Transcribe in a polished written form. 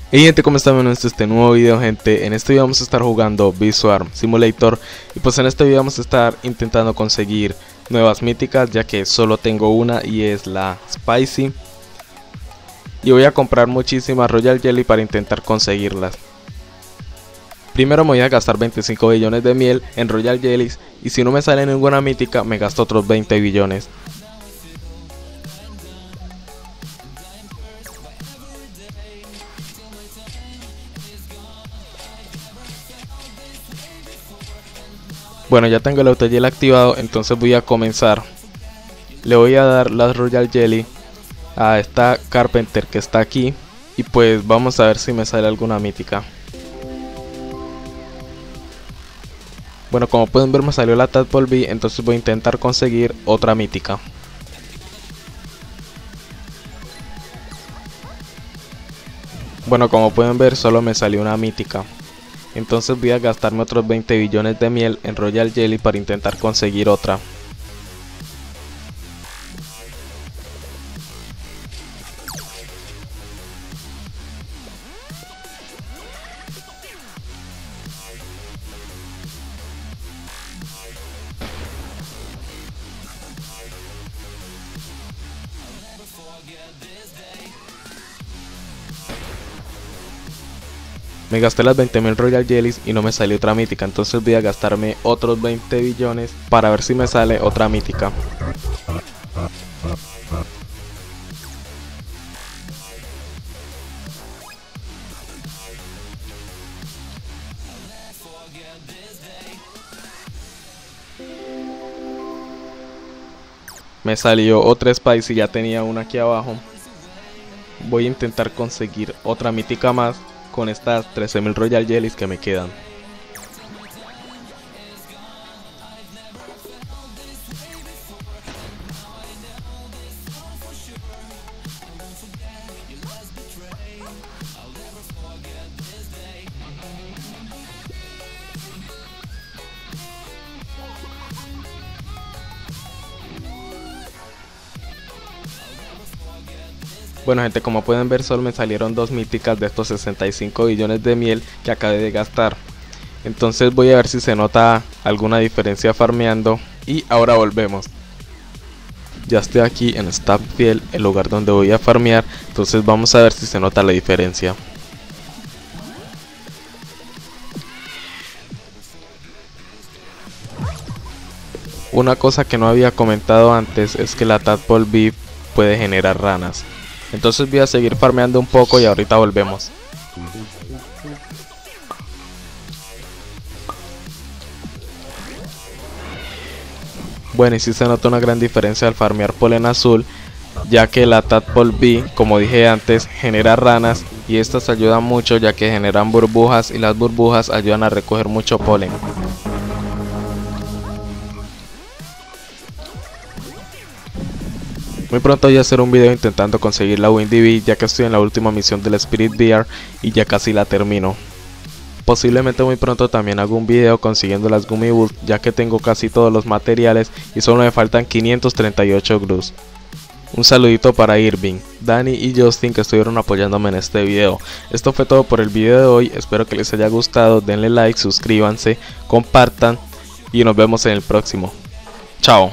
Hey gente, ¿cómo están? Bienvenidos a este nuevo video, gente. En este video vamos a estar jugando Bee-Swarm Simulator. Y pues en este video vamos a estar intentando conseguir nuevas míticas, ya que solo tengo una y es la Spicy. Y voy a comprar muchísimas Royal Jelly para intentar conseguirlas. Primero me voy a gastar 25 billones de miel en Royal Jellies. Y si no me sale ninguna mítica, me gasto otros 20 billones. Bueno, ya tengo el auto gel activado, entonces voy a comenzar. Le voy a dar las Royal Jelly a esta Carpenter que está aquí. Y pues vamos a ver si me sale alguna mítica. Bueno, como pueden ver me salió la Tadpole B, entonces voy a intentar conseguir otra mítica. Bueno, como pueden ver solo me salió una mítica. Entonces voy a gastarme otros 20 billones de miel en Royal Jelly para intentar conseguir otra. Me gasté las 20.000 Royal Jellies y no me salió otra mítica, entonces voy a gastarme otros 20 billones para ver si me sale otra mítica. Me salió otra Spice y ya tenía una aquí abajo. Voy a intentar conseguir otra mítica más con estas 13.000 Royal Jellies que me quedan. Bueno gente, como pueden ver solo me salieron dos míticas de estos 65 billones de miel que acabé de gastar. Entonces voy a ver si se nota alguna diferencia farmeando y ahora volvemos. Ya estoy aquí en Stampfield, el lugar donde voy a farmear, entonces vamos a ver si se nota la diferencia. Una cosa que no había comentado antes es que la Tadpole B puede generar ranas. Entonces voy a seguir farmeando un poco y ahorita volvemos. Bueno, y sí se nota una gran diferencia al farmear polen azul, ya que la Tadpole B, como dije antes, genera ranas y estas ayudan mucho ya que generan burbujas y las burbujas ayudan a recoger mucho polen. Muy pronto voy a hacer un video intentando conseguir la Windy Bee, ya que estoy en la última misión del Spirit Bear y ya casi la termino. Posiblemente muy pronto también hago un video consiguiendo las Gummy Boots, ya que tengo casi todos los materiales y solo me faltan 538 Glues. Un saludito para Irving, Dani y Justin que estuvieron apoyándome en este video. Esto fue todo por el video de hoy, espero que les haya gustado, denle like, suscríbanse, compartan y nos vemos en el próximo. Chao.